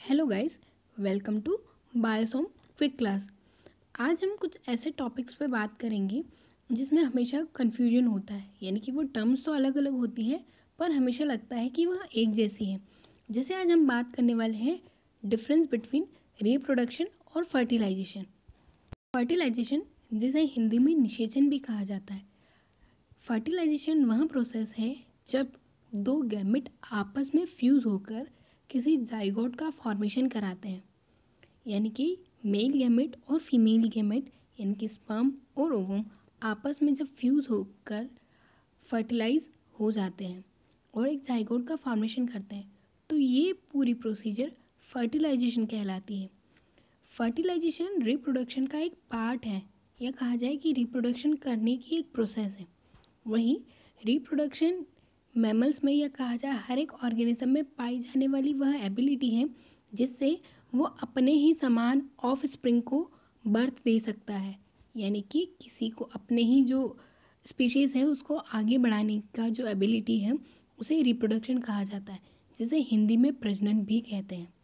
Hello guys, welcome to Biosome quick class. आज हम कुछ ऐसे टॉपिक्स पे बात करेंगे जिसमें हमेशा कन्फ्यूजन होता है, यानी कि वो टर्म्स तो अलग अलग होती हैं पर हमेशा लगता है कि वह एक जैसी हैं। जैसे आज हम बात करने वाले हैं डिफरेंस बिटवीन रिप्रोडक्शन और फर्टिलाइजेशन। फर्टिलाइजेशन, जिसे हिंदी में निषेचन भी कहा जाता है। फर्टिलाइजेशन वह प्रोसेस है जब दो गैमेट आपस में फ्यूज़ होकर किसी जाइगोट का फॉर्मेशन कराते हैं, यानी कि मेल गैमेट और फीमेल गैमेट यानी कि स्पर्म और ओवम आपस में जब फ्यूज़ होकर फर्टिलाइज हो जाते हैं और एक जाइगोट का फॉर्मेशन करते हैं, तो ये पूरी प्रोसीजर फर्टिलाइजेशन कहलाती है। फर्टिलाइजेशन रिप्रोडक्शन का एक पार्ट है, या कहा जाए कि रिप्रोडक्शन करने की एक प्रोसेस है। वहीं रिप्रोडक्शन मैमल्स में, या कहा जाए हर एक ऑर्गेनिज्म में पाई जाने वाली वह एबिलिटी है जिससे वो अपने ही समान ऑफ स्प्रिंग को बर्थ दे सकता है, यानी कि किसी को अपने ही जो स्पीशीज़ है उसको आगे बढ़ाने का जो एबिलिटी है उसे रिप्रोडक्शन कहा जाता है, जिसे हिंदी में प्रजनन भी कहते हैं।